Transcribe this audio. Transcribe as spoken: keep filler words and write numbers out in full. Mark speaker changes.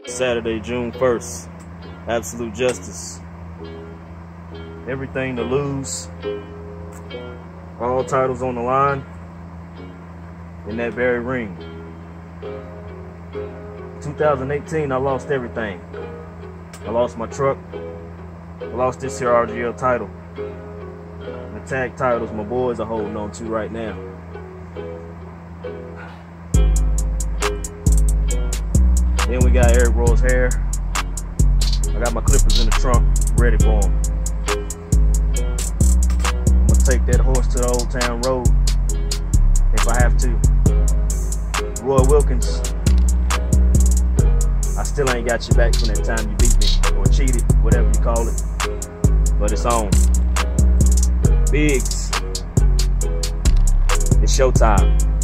Speaker 1: Saturday, June first. Absolute justice. Everything to lose. All titles on the line. In that very ring. two thousand eighteen, I lost everything. I lost my truck. I lost this here R G L title. The tag titles my boys are holding on to right now. Then we got Arik Royal's hair. I got my clippers in the trunk, ready for him. I'm gonna take that horse to the Old Town Road if I have to. Roy Wilkins, I still ain't got you back from that time you beat me or cheated, whatever you call it. But it's on. Biggs, it's showtime.